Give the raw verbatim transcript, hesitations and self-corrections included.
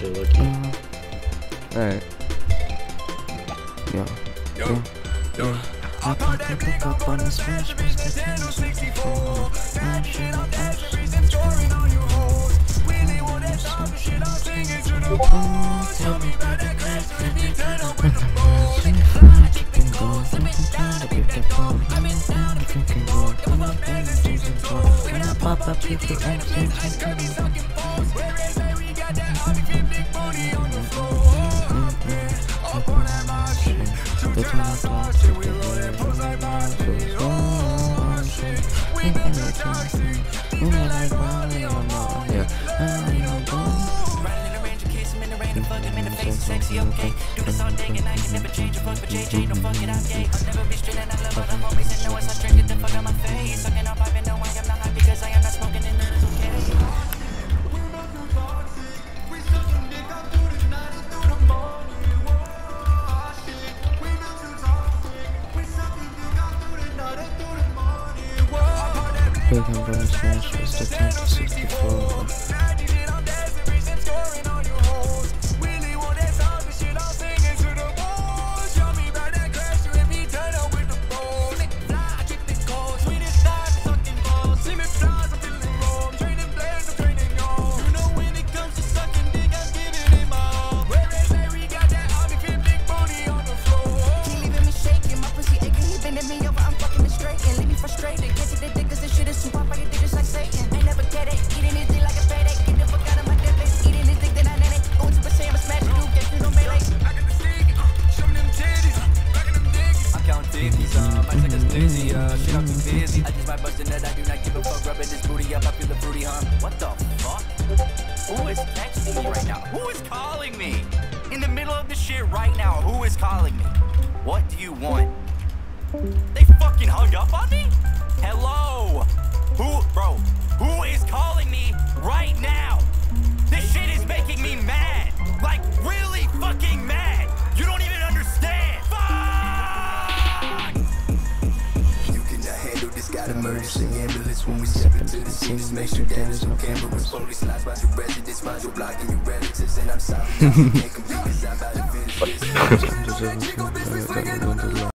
better looking. Uh, Alright. Yo. Yo. Yo. I thought they pick up on the smash, but the Nintendo sixty-four. That shit on that reason scoring on you hoes. Really want that type of shit, I'm singing to the bone. Tell me about that class, so if you turn up with the bone. Fly, keeping gold, I've been down to pick that bone. I've been down to pick that bone. Give my fantasies and toys. When I pop up, people actions and turn me sucking balls. Where is it? We got that undefeated big booty on the floor. Up on that mosh shit. Two times lost shit, we roll that post like mosh shit. Oh shit, we been that toxic. We been like Molly on Molly. Yeah, I know boom. Riding in the range of kiss him in the rain and fuck him in the face, sexy, okay. Do this all day and I can never change a fuck for J J, no fuck it, I'm gay. I'll never be straight and I love all the homies and know it's not straight, get the fuck out my face. Sucking up, I've been no, I am not high because I am not smoking and it is okay. Big on bonus smash, was the Nintendo sixty-four. I just might bust a nut, I do not give a fuck, rubbing this booty up, I feel the fruity, huh? What the fuck? Who is texting me right now? Who is calling me? In the middle of this shit right now, who is calling me? What do you want? They fucking hung up on me? Hello? Who, bro, who is calling me right now? This shit is making me mad. Like, really fucking mad. You don't even understand. Fuck! Got emergency ambulance when we step into the scene. Just make sure that there's no cameras. Police lies by your residence, find your blocking your relatives, and I'm sorry. You can't compete 'cause I'm about to finish this.